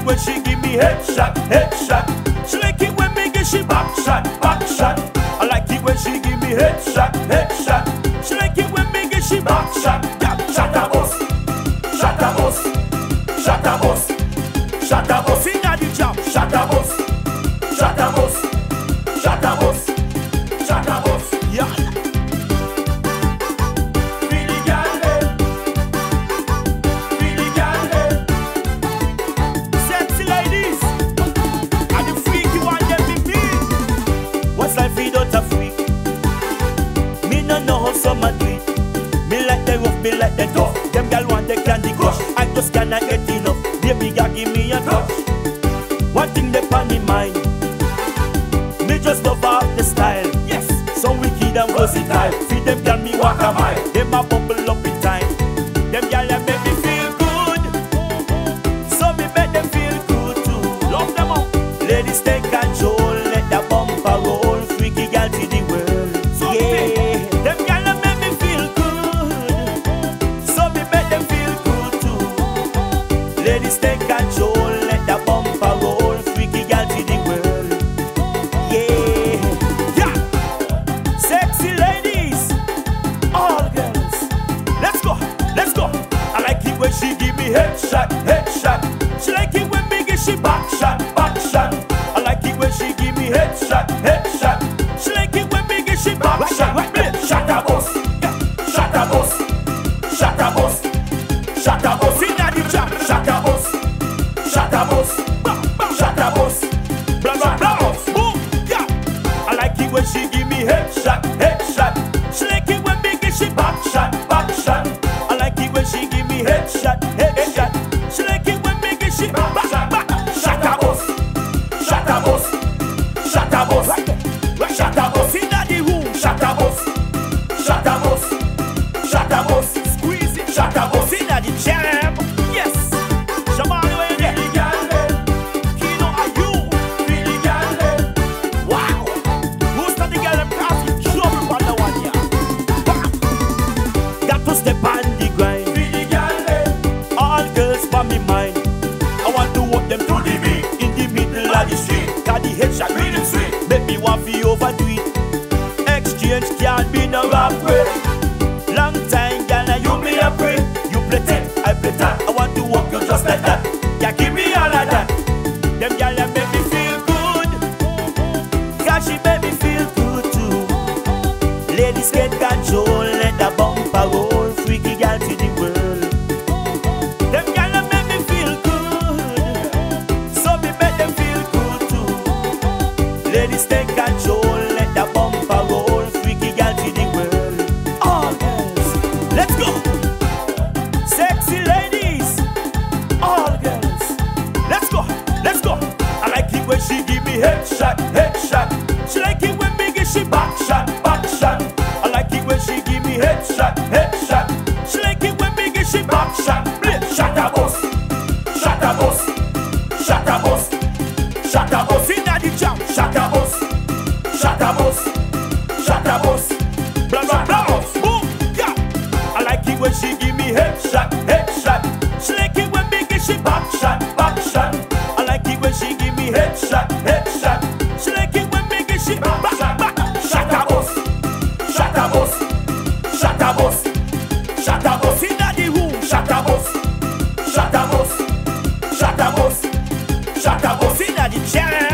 when she give me headshot, headshot. She like it when me give she back shot, back shot. I like it when she give me headshot, headshot. She like it when me give she back shot, yeah. Shot a bus, shot a bus, shot a bus, shot a bus. Inna the jam, shot a bus, shot a bus, shot a bus, shot a bus, yeah. Some a do it. Me like the rough, me like the tough. Them gal want the candy crush. I just cannot get enough. Baby girl give me a touch. One thing they on me mind. Me just love all the style. Yes, so wicked and versatile. Feed them gal me walk a mile. Them a bubble up in time. Them gal they make me feel good. So me make them feel good too. Love them up. Ladies take control. Let the bumper roll. Freaky gal to the world. Yeah. Ladies take control, let the bumper roll. Freaky girl to the world, yeah, yeah. Sexy ladies, all girls, let's go, let's go. I like it when she give me headshot, headshot. She like it when me give she back shot, back shot. I like it when she give me headshot, headshot. She like it when me give she back shot, shot a bus, shot a bus, shot a bus, shot a bus. Inna the jam, shot a bus, shot a bus, shot a bus, blah blah blah, boom, yeah. I like it when she give me headshot, headshot. She like it when me give she back shot, back shot. I like it when she give me headshot, headshot. She like it when me give she back shot, shot a bus, shot a bus, shot a bus, shot a bus. Inna the room, shot a bus, shot a bus, shot a bus. Squeeze it, shot a bus. Inna the jam. Step on the grind. Pretty girl, all girls for me mind. I want to walk them to the beat in the middle of the street. Cause the headshot really sweet. Make me want to overdo it. Exchange can't be no rap way. Long time, girl, now you me a pray. You pretend, I pretend. I want to walk you just like that. Yeah, give me all of that. Them girl that make me feel good. Cause she make me feel good too. Ladies get control, let the bumper roll. Freaky girl to the world. Them girl that make me feel good. So me make them feel good too. Ladies take control, let the bumper roll. Freaky girl to the world. All girls, let's go. Sexy ladies, all girls, let's go, let's go. I like it when she give me headshot, headshot. She like it when me give she back shot, back shot. I like it when she give me headshot, headshot. She like it when me give she back shot, shot a bus, shot a bus, shot a bus, shot a bus. Inna the jam, shot a bus, shot a bus, shot a bus, blah blah blah, boom, yeah. I like it when she give me headshot, headshot. She like it when me give she back shot, back shot. I like it when she give me headshot, headshot. She like it when me give she back shot, shot a bus, shot a bus, shot a bus, shot a bus. Inna the room, shot a bus, shot a bus, shot a bus, shot a bus. Inna the jam.